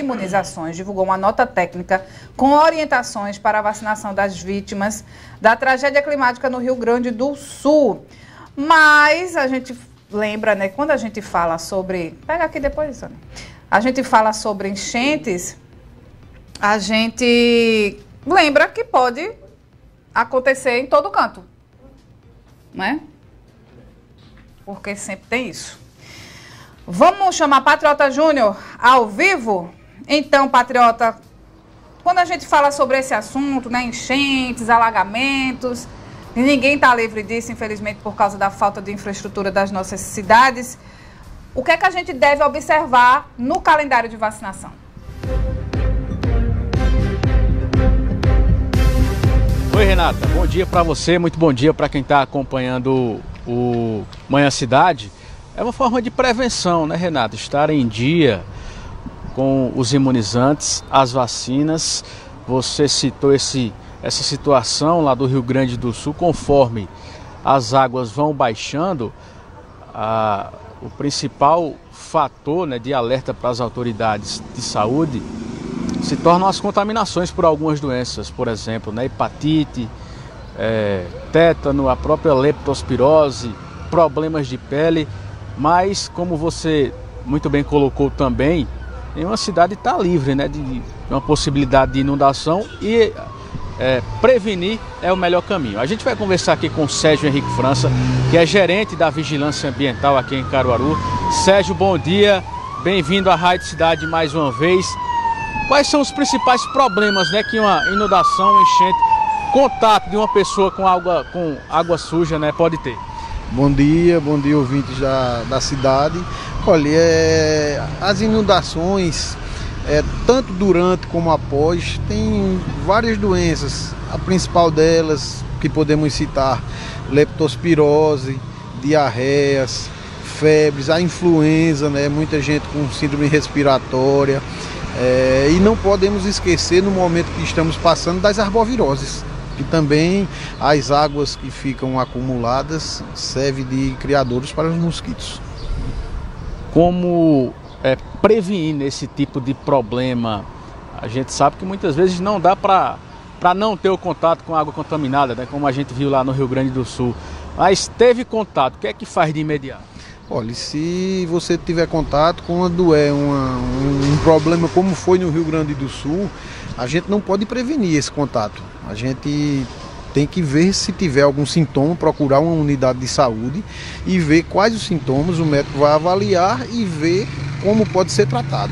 Imunizações divulgou uma nota técnica com orientações para a vacinação das vítimas da tragédia climática no Rio Grande do Sul. Mas a gente lembra, né, quando a gente fala sobre... Pega aqui depois, Sônia. A gente fala sobre enchentes, a gente lembra que pode acontecer em todo canto, né? Porque sempre tem isso. Vamos chamar Patriota Júnior ao vivo? Então, Patriota, quando a gente fala sobre esse assunto, né, enchentes, alagamentos, e ninguém está livre disso, infelizmente, por causa da falta de infraestrutura das nossas cidades, o que é que a gente deve observar no calendário de vacinação? Oi, Renata, bom dia para você, muito bom dia para quem está acompanhando o Manhã Cidade. É uma forma de prevenção, né, Renata? Estar em dia com os imunizantes, as vacinas. Você citou essa situação lá do Rio Grande do Sul, conforme as águas vão baixando, o principal fator, né, de alerta para as autoridades de saúde se tornam as contaminações por algumas doenças, por exemplo, né, hepatite, tétano, a própria leptospirose, problemas de pele. Mas, como você muito bem colocou também, nenhuma cidade está livre, né, de uma possibilidade de inundação e prevenir é o melhor caminho. A gente vai conversar aqui com o Sérgio Henrique França, que é gerente da Vigilância Ambiental aqui em Caruaru. Sérgio, bom dia, bem-vindo à Rádio Cidade mais uma vez. Quais são os principais problemas, né, que uma inundação, uma enchente, contato de uma pessoa com água suja, né, pode ter? Bom dia ouvintes da cidade. Olha, as inundações, tanto durante como após, tem várias doenças. A principal delas, que podemos citar, leptospirose, diarreias, febres, a influenza, né, muita gente com síndrome respiratória. E não podemos esquecer, no momento que estamos passando, das arboviroses, que também as águas que ficam acumuladas servem de criadouros para os mosquitos. Como prevenir esse tipo de problema? A gente sabe que muitas vezes não dá para não ter o contato com água contaminada, né, como a gente viu lá no Rio Grande do Sul. Mas teve contato, o que é que faz de imediato? Olha, se você tiver contato quando um problema como foi no Rio Grande do Sul, a gente não pode prevenir esse contato. A gente tem que ver se tiver algum sintoma, procurar uma unidade de saúde e ver quais os sintomas, o médico vai avaliar e ver como pode ser tratado.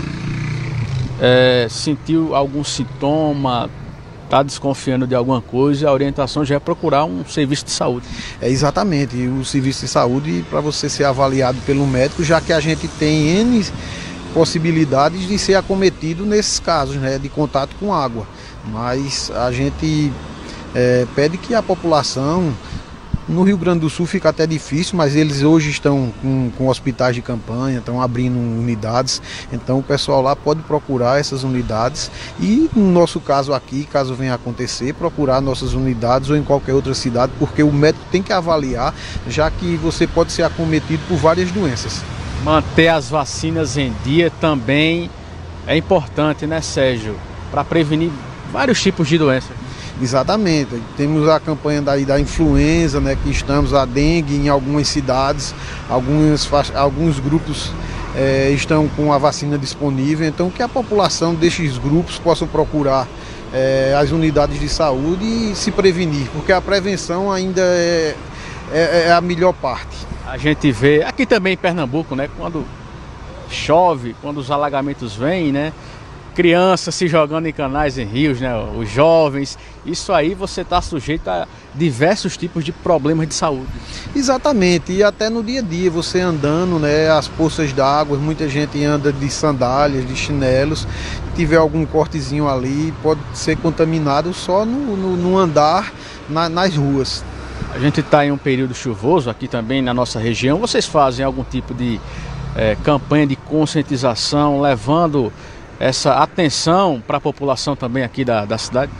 Sentiu algum sintoma, está desconfiando de alguma coisa, a orientação já é procurar um serviço de saúde. Exatamente, o serviço de saúde para você ser avaliado pelo médico, já que a gente tem N possibilidades de ser acometido nesses casos, né, de contato com água. Mas a gente pede que a população, no Rio Grande do Sul fica até difícil, mas eles hoje estão com hospitais de campanha, estão abrindo unidades, então o pessoal lá pode procurar essas unidades e, no nosso caso aqui, caso venha a acontecer, procurar nossas unidades ou em qualquer outra cidade, porque o médico tem que avaliar, já que você pode ser acometido por várias doenças. Manter as vacinas em dia também é importante, né, Sérgio? Para prevenir vários tipos de doenças. Exatamente, temos a campanha da influenza, né, que estamos, a dengue em algumas cidades, alguns grupos estão com a vacina disponível, então que a população desses grupos possam procurar as unidades de saúde e se prevenir, porque a prevenção ainda é a melhor parte. A gente vê, aqui também em Pernambuco, né, quando chove, quando os alagamentos vêm, né, crianças se jogando em canais, em rios, né, os jovens, isso aí você está sujeito a diversos tipos de problemas de saúde. Exatamente, e até no dia a dia, você andando, né, as poças d'água, muita gente anda de sandálias, de chinelos, tiver algum cortezinho ali, pode ser contaminado só no andar nas ruas. A gente está em um período chuvoso aqui também na nossa região, vocês fazem algum tipo de campanha de conscientização, levando essa atenção para a população também aqui da cidade?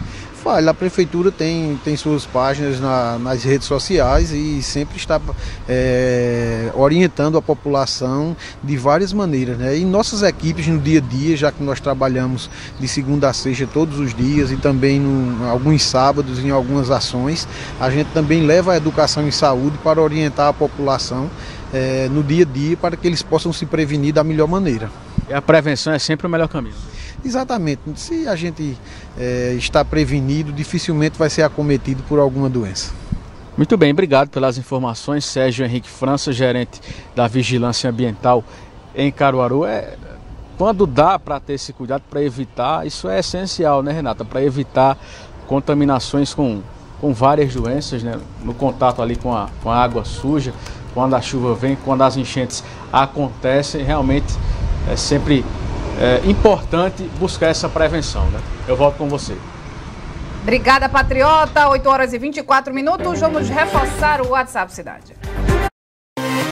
faz. A prefeitura tem suas páginas nas redes sociais e sempre está orientando a população de várias maneiras, né? E nossas equipes no dia a dia, já que nós trabalhamos de segunda a sexta todos os dias e também alguns sábados em algumas ações, a gente também leva a educação em saúde para orientar a população no dia a dia para que eles possam se prevenir da melhor maneira. E a prevenção é sempre o melhor caminho. Exatamente. Se a gente está prevenido, dificilmente vai ser acometido por alguma doença. Muito bem, obrigado pelas informações. Sérgio Henrique França, gerente da Vigilância Ambiental em Caruaru. Quando dá para ter esse cuidado, para evitar, isso é essencial, né, Renata? Para evitar contaminações com várias doenças, né? No contato ali com a água suja, quando a chuva vem, quando as enchentes acontecem, realmente é sempre importante buscar essa prevenção, né? Eu volto com você. Obrigada, Patriota. 8 horas e 24 minutos. Vamos reforçar o WhatsApp Cidade.